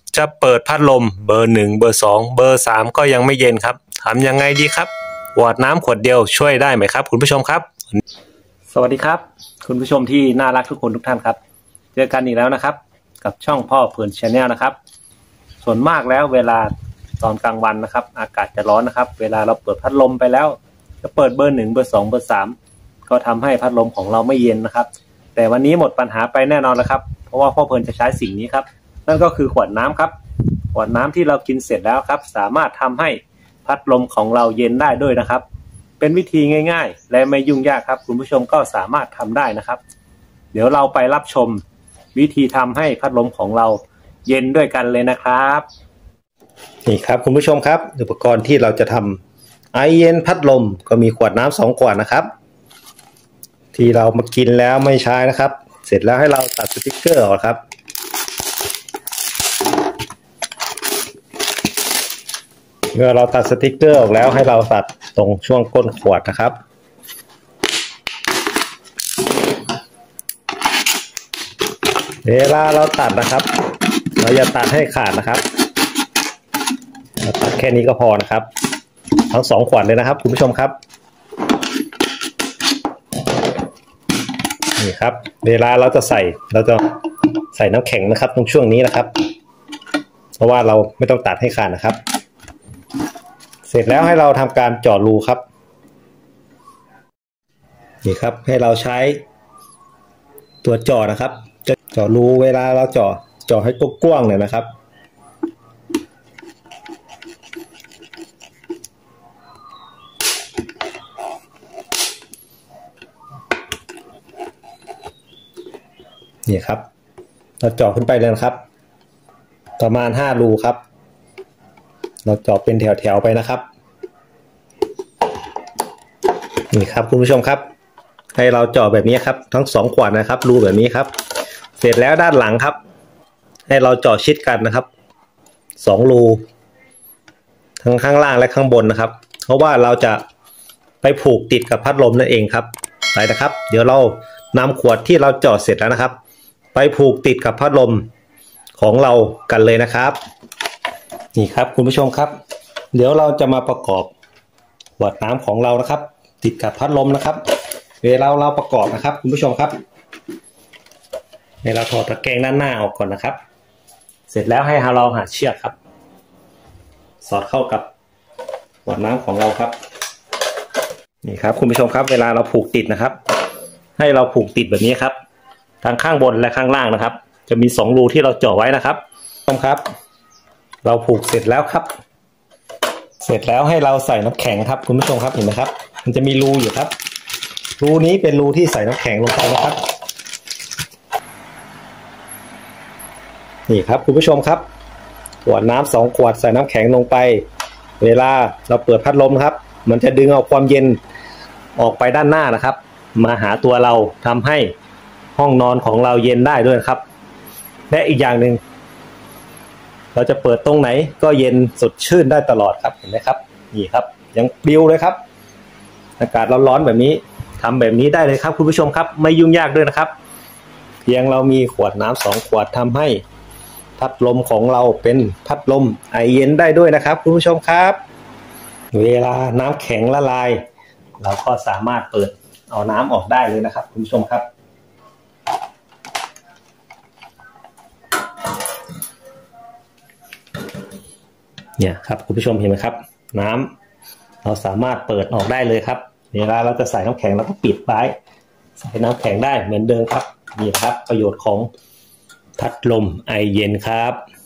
จะเปิดพัดลมเบอร์1เบอร์2เบอร์3ก็ยังไม่เย็นครับทำยังไงดีครับหวดน้ำขวดเดียวช่วยได้ไหมครับคุณผู้ชมครับสวัสดีครับคุณผู้ชมที่น่ารักทุกคนทุกท่านครับเจอกันอีกแล้วนะครับกับช่องพ่อเพลินชาแนลนะครับส่วนมากแล้วเวลาตอนกลางวันนะครับอากาศจะร้อนนะครับเวลาเราเปิดพัดลมไปแล้วจะเปิดเบอร์1เบอร์2เบอร์3ก็ทำให้พัดลมของเราไม่เย็นนะครับแต่วันนี้หมดปัญหาไปแน่นอนแล้วครับเพราะว่าพ่อเพลินจะใช้สิ่งนี้ครับนั่นก็คือขวดน้ำครับขวดน้ำที่เรากินเสร็จแล้วครับสามารถทำให้พัดลมของเราเย็นได้ด้วยนะครับเป็นวิธีง่ายๆและไม่ยุ่งยากครับคุณผู้ชมก็สามารถทำได้นะครับเดี๋ยวเราไปรับชมวิธีทำให้พัดลมของเราเย็นด้วยกันเลยนะครับนี่ครับคุณผู้ชมครับอุปกรณ์ที่เราจะทำไอเย็นพัดลมก็มีขวดน้ำ2ขวดนะครับที่เรามากินแล้วไม่ใช้นะครับเสร็จแล้วให้เราตัดสติ๊กเกอร์ออกครับเมื่อเราตัดสติ๊กเกอร์ออกแล้วให้เราตัดตรงช่วงก้นขวดนะครับเวลาเราตัดนะครับเราอย่าตัดให้ขาดนะครับเราตัดแค่นี้ก็พอนะครับทั้ง2ขวดเลยนะครับคุณผู้ชมครับนี่ครับเวลาเราจะใส่น้ำแข็งนะครับตรงช่วงนี้นะครับเพราะว่าเราไม่ต้องตัดให้ขาดนะครับเสร็จแล้วให้เราทำการเจาะรูครับนี่ครับให้เราใช้ตัวเจาะนะครับจะเจาะรูเวลาเราเจาะให้กว้างๆหน่อยนะครับนี่ครับเราเจาะขึ้นไปเลยนะครับประมาณ5รูครับเราเจาะเป็นแถวๆไปนะครับนี่ครับคุณผู้ชมครับให้เราเจาะแบบนี้ครับทั้ง2ขวดนะครับรูแบบนี้ครับเสร็จแล้วด้านหลังครับให้เราเจาะชิดกันนะครับ2รูทั้งข้างล่างและข้างบนนะครับเพราะว่าเราจะไปผูกติดกับพัดลมนั่นเองครับไปนะครับเดี๋ยวเรานำขวดที่เราเจาะเสร็จแล้วนะครับไปผูกติดกับพัดลมของเรากันเลยนะครับนี่ครับคุณผู้ชมครับเดี๋ยวเราจะมาประกอบขวดน้ำของเรานะครับติดกับพัดลมนะครับเวลาเราประกอบนะครับคุณผู้ชมครับให้เราถอดตะแกรงด้านหน้าออกก่อนนะครับเสร็จแล้วให้เราหาเชือกครับสอดเข้ากับขวดน้ำของเราครับนี่ครับคุณผู้ชมครับเวลาเราผูกติดนะครับให้เราผูกติดแบบนี้ครับทั้งข้างบนและข้างล่างนะครับจะมี2รูที่เราเจาะไว้นะครับครับเราผูกเสร็จแล้วครับเสร็จแล้วให้เราใส่น้ำแข็งครับคุณผู้ชมครับเห็นไหมครับมันจะมีรูอยู่ครับรูนี้เป็นรูที่ใส่น้ำแข็งลงไปนะครับนี่ครับคุณผู้ชมครับขวดน้ำ2ขวดใส่น้ำแข็งลงไปเวลาเราเปิดพัดลมครับมันจะดึงเอาความเย็นออกไปด้านหน้านะครับมาหาตัวเราทำให้ห้องนอนของเราเย็นได้ด้วยครับและอีกอย่างหนึ่งเราจะเปิดตรงไหนก็เย็นสดชื่นได้ตลอดครับเห็นไหมครับนี่ครับยังปลิวเลยครับอากาศร้อนๆแบบนี้ทำแบบนี้ได้เลยครับคุณผู้ชมครับไม่ยุ่งยากด้วยนะครับเพียงเรามีขวดน้ำ2ขวดทำให้พัดลมของเราเป็นพัดลมไอเย็นได้ด้วยนะครับคุณผู้ชมครับเวลาน้ำแข็งละลายเราก็สามารถเปิดเอาน้ำออกได้เลยนะครับคุณผู้ชมครับเนี่ยครับคุณผู้ชมเห็นไหมครับน้ำเราสามารถเปิดออกได้เลยครับเวลาเราจะใส่น้ำแข็งเราก็ปิดไว้ใส่น้ำแข็งได้เหมือนเดิมครับนี่ครับประโยชน์ของพัดลมไอเย็นครับ